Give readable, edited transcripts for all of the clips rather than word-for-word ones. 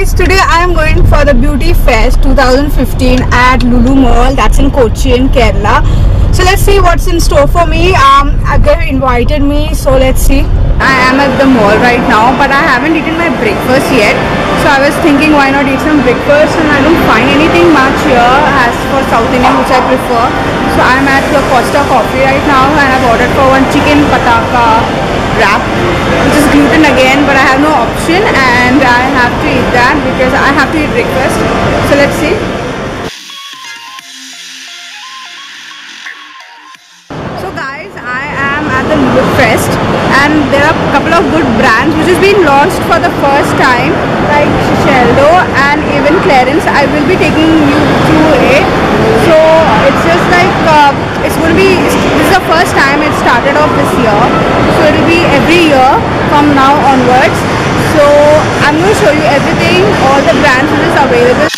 guys, today I am going for the Beauty Fest 2015 at Lulu Mall, that's in Kochi in Kerala. So let's see what's in store for me. They invited me, so let's see. I am at the mall right now, but I haven't eaten my breakfast yet. So I was thinking why not eat some breakfast, and I don't find anything much here as for South Indian which I prefer. So I'm at the Costa Coffee right now and I've ordered for one chicken pataka wrap, which is gluten again, but I have no option and I have to eat that because I have to eat breakfast. So let's see. So guys, I am at the Lulu Fest and there are a couple of good brands which has been launched for the first time, like Shiseido and even Clarins. I will be taking you through it. So it's just like this is the first time it started off this year, so it will be every year from now onwards. So I'm going to show you everything, all the brands which is available.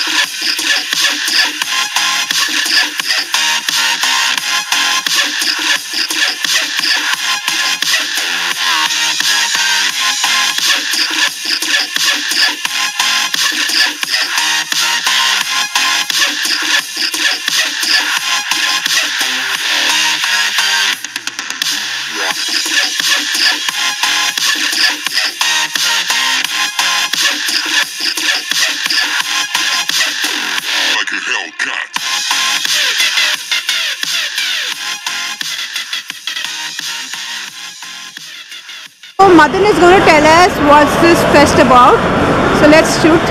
So Madan is going to tell us what's this fest about. So let's shoot.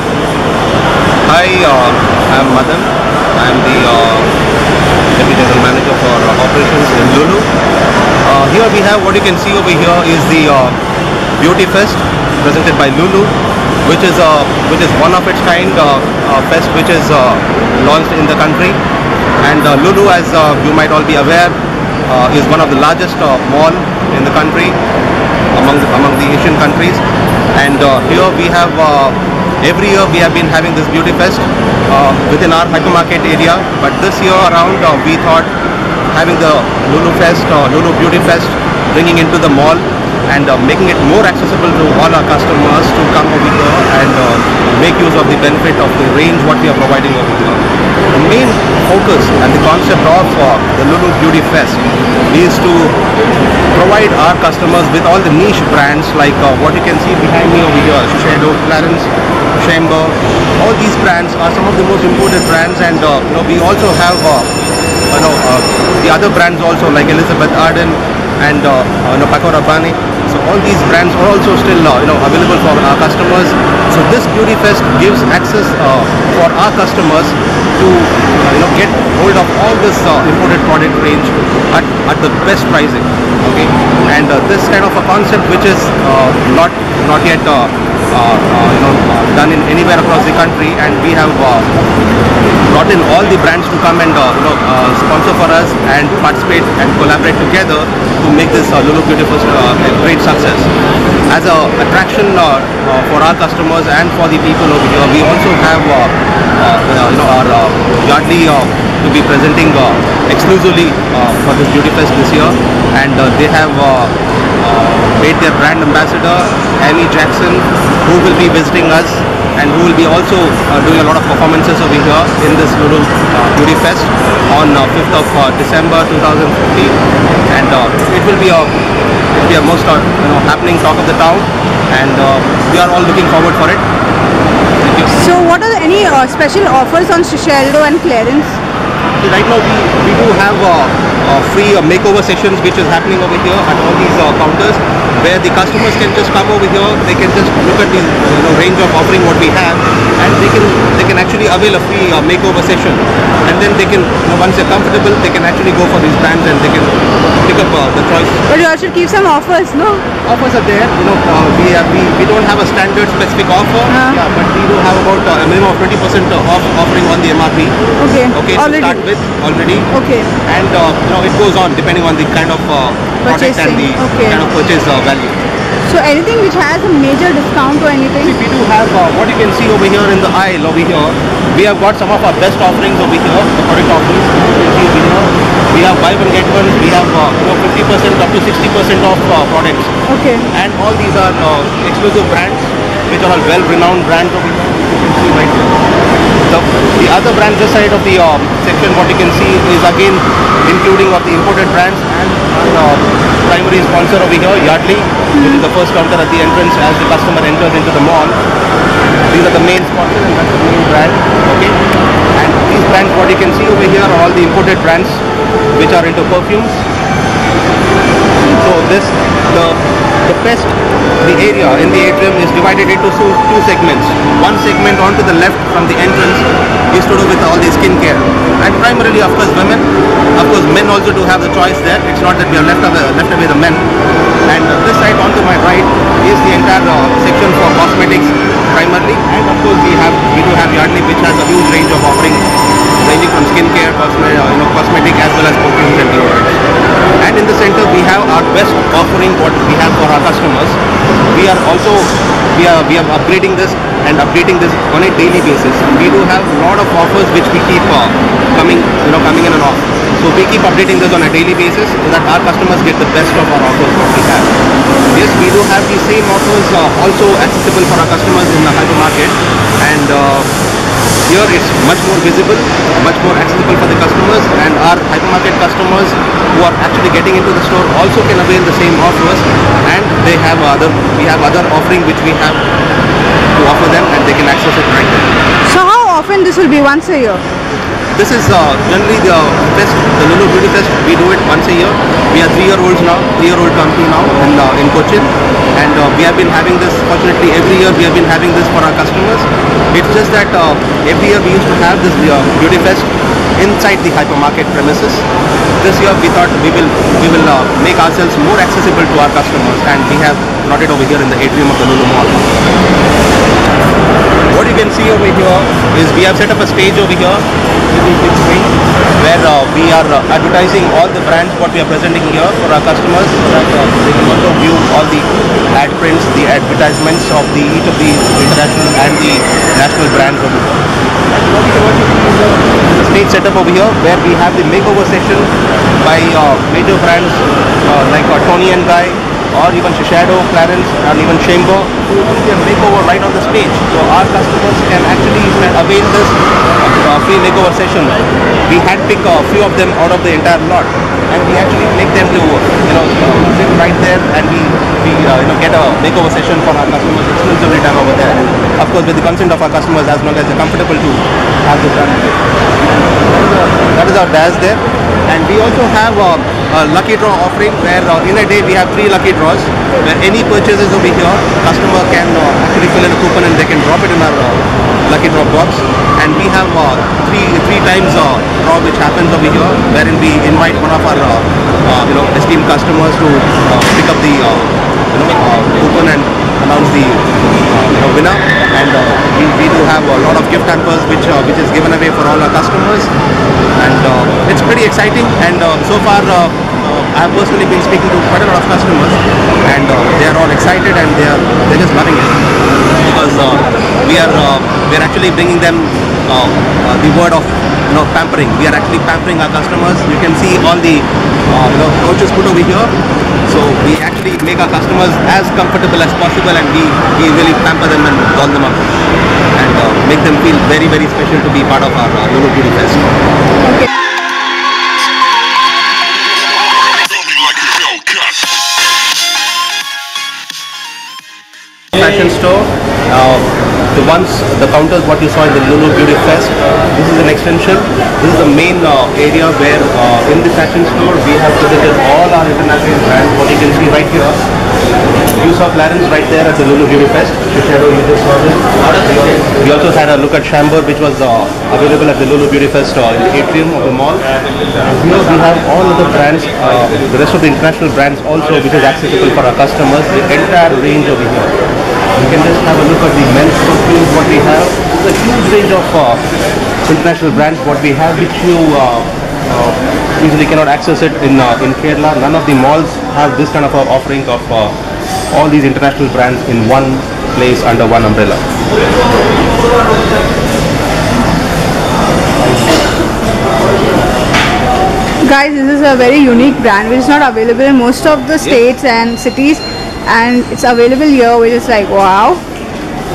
Hi, I'm Madan. I'm the Deputy General Manager for Operations in Lulu. Here we have, what you can see over here is the Beauty Fest presented by Lulu, which is one of its kind fest which is launched in the country. And Lulu, as you might all be aware, is one of the largest mall in the country among the Asian countries. And here we have every year we have been having this Beauty Fest within our hypermarket area, but this year around we thought having the Lulu Fest, Lulu Beauty Fest, bringing into the mall and making it more accessible to all our customers to come over here and make use of the benefit of the range what we are providing over here. The main focus and the concept of the Lulu Beauty Fest is to provide our customers with all the niche brands like what you can see behind me over here, Shiseido, Clarins, Chamber. All these brands are some of the most imported brands, and we also have the other brands also like Elizabeth Arden and Paco Rabanne. So all these brands are also still available for our customers. So this Beauty Fest gives access for our customers to get hold of all this imported product range at the best pricing. Okay, and this kind of a concept which is not yet done in anywhere across the country, and we have brought in all the brands to come and sponsor for us and participate and collaborate together to make this Lulu Beauty Fest a great success. As an attraction for our customers and for the people over here, we also have our Yardley to be presenting exclusively for this Beauty Fest this year, and they have made their brand ambassador Amy Jackson, who will be visiting us and who will be also doing a lot of performances over here in this Lulu Beauty Fest on 5th of December 2015, and it will be a most happening talk of the town, and we are all looking forward for it. Thank you. So what are any special offers on Shiseido and Clarins? Right now we do have free makeover sessions which is happening over here at all these counters, where the customers can just come over here, they can just look at the range of offering what we have, and they can actually avail a free makeover session, and then they can, once they're comfortable, they can actually go for these brands and they can pick up the choice. But you also keep some offers, no? Offers are there, we don't have a standard specific offer, yeah, but we do have about a minimum of 20% off offering on the MRP. Okay, already. To start with already. Okay. And it goes on depending on the kind of product and the kind of purchase value. So anything which has a major discount or anything? See, we do have what you can see over here in the aisle over here. We have got some of our best offerings over here, the product offerings. You can see over here. We have buy one get one. We have 50% up to 60% off products. Okay. And all these are exclusive brands. which are all well-renowned brands over here. You can see right here. The other brands this side of the section, what you can see is again including of the imported brands, and primary sponsor over here, Yardley, which is the first counter at the entrance as the customer enters into the mall. These are the main sponsors and that's the main brand. Okay, and these brands, what you can see over here, are all the imported brands which are into perfumes. So the fest, the area in the atrium is divided into two segments. One segment onto the left from the entrance is to do with all the skincare, and primarily of course women. Of course men also do have the choice there. It's not that we have left away the men. And this side onto my right is the entire section for cosmetics primarily, and of course we do have Yardley, which has a huge range of offerings ranging from skincare, cosmetic as well as perfumes and deodorants. And in the center we have our best offering what we have for our customers. We are upgrading this and updating this on a daily basis. We do have a lot of offers which we keep coming in and off. So we keep updating this on a daily basis so that our customers get the best of our offers what we have. Yes, we do have the same offers also accessible for our customers in the hypermarket, and here it's much more visible, much more accessible for the customers, and our hypermarket customers who are actually getting into the store also can avail the same offers, and we have other offering which we have to offer them, and they can access it right there. So how often this will be? Once a year? This is generally the fest, the Lulu Beauty Fest. We do it once a year. We are 3-year-olds now, 3-year-old company now in Cochin, and we have been having this. Fortunately, every year we have been having this for our customers. It's just that every year we used to have this Beauty Fest inside the hypermarket premises. This year we thought we will make ourselves more accessible to our customers, and we have brought it over here in the atrium of the Lulu Mall. What you can see over here is we have set up a stage over here with the big screen where we are advertising all the brands what we are presenting here for our customers, so that they can also view all the ad prints, the advertisements of each of the international and the national brands over here. The stage setup over here where we have the makeover session by major brands like Toni & Guy, or even Shiseido, Clarins, and even Chamber, who will do their makeover right on the stage. So our customers can actually avail this free makeover session. We handpick a few of them out of the entire lot, and we actually make them to sit right there, and we get a makeover session for our customers exclusively done over there. Of course, with the consent of our customers, as long as they're comfortable to have this done. That is our dash there. And we also have a lucky draw offering where in a day we have 3 lucky draws where any purchases over here, customer can actually fill in a coupon and they can drop it in our lucky draw box. And we have three times draw which happens over here, wherein we invite one of our esteemed customers to pick up the coupon and announce the winner. And we do have a lot of gift hampers which is given away for all our customers, and it's pretty exciting. And so far I have personally been speaking to quite a lot of customers, and they are all excited and they're just loving it, because we are actually bringing them the word of pampering. We are actually pampering our customers. You can see all the couches put over here. So we actually make our customers as comfortable as possible, and we really pamper them and doll them up and make them feel very, very special to be part of our Lulu Beauty Fest. Okay. Fashion store. The counters what you saw in the Lulu Beauty Fest, this is an extension. This is the main area where in the fashion store we have presented all our international brands. What you can see right here, you saw Clarins right there at the Lulu Beauty Fest. Shiseido, you just saw this. We also had a look at Chamber, which was available at the Lulu Beauty Fest in the atrium of the mall. And here we have all other brands, the rest of the international brands also, which is accessible for our customers, the entire range over here. You can just have a look at the men's perfumes what we have. There's a huge range of international brands what we have, which you usually cannot access it in Kerala. None of the malls have this kind of offering of all these international brands in one place under one umbrella. Guys, this is a very unique brand which is not available in most of the states and cities, and it's available here, which is like wow.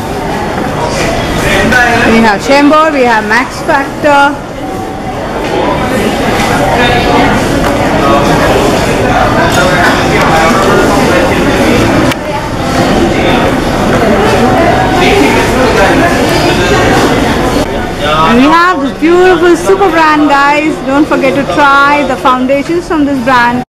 We have Chambord, we have Max Factor. And we have this beautiful super brand, guys. Don't forget to try the foundations from this brand.